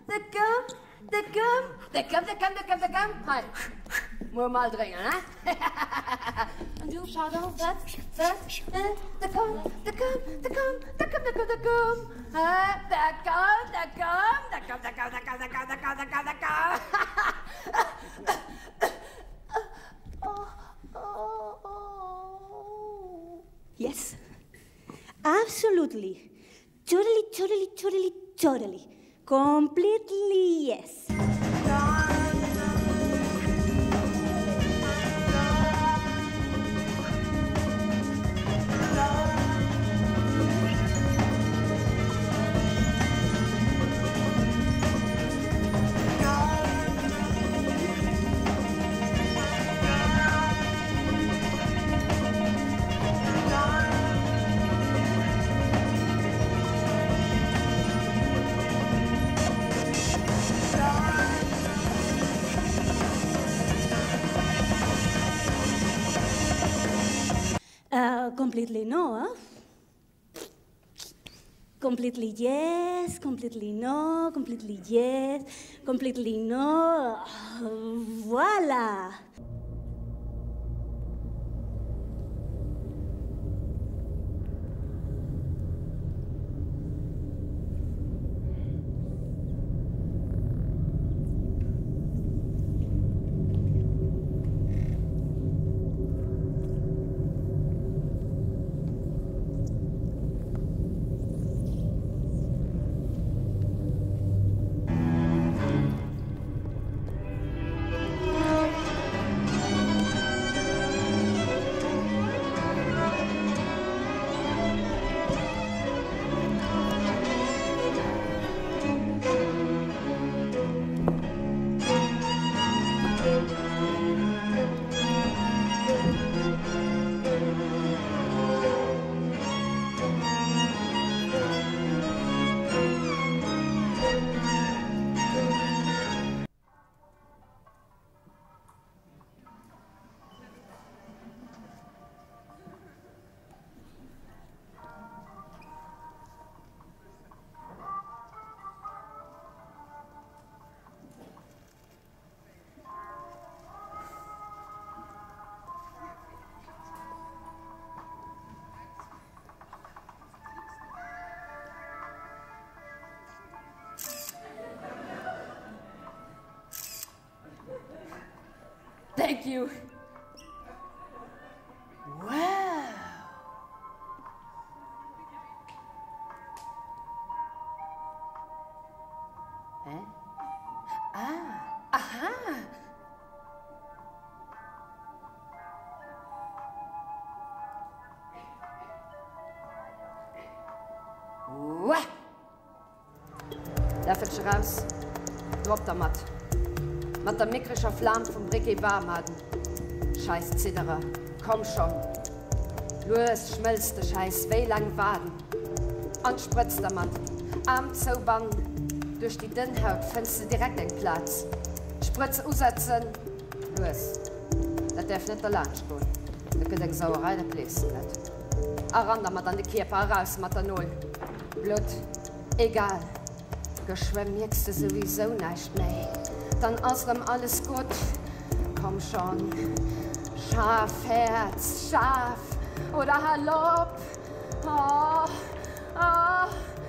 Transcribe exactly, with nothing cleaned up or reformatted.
der kommt, der kommt, der kommt, der kommt, der kommt, der kommt. Halt, muss mal dringen, ne? Und du schau doch, was, was, der kommt, der kommt, der kommt, der kommt, der kommt, der kommt. Der kommt, der kommt, der kommt, der kommt, der kommt, der kommt, der kommt, der kommt, der kommt. Oh, oh, oh. Yes, absolutely. Totally, totally, totally, totally. Completely yes. Uh, completely no, huh? Completely yes, completely no, completely yes, completely no. Voila! Thank you. Wow. Hä? Ah, aha. Wow. Läuft raus. Drop der Matt. Mit der mickrischer Flamme vom Briquet warm hatten. Scheiß Zitterer, komm schon. Los, schmelzt der Scheiß, wie lang waden. Und spritzt der Mann. Arm zaubern, durch die Dünnhaut findest du direkt den Platz. Spritz aussetzen, los. Das darf nicht der Lunch gehen. Da geht eine Sauerei, der bläst nicht. Aranda mit an die Körper raus mit der Null. Blut, egal. Geschwemmt merkst du sowieso nicht mehr. Dann außerdem alles gut. Komm schon. Schafherz, Schaf oder Hallop. Oh, oh.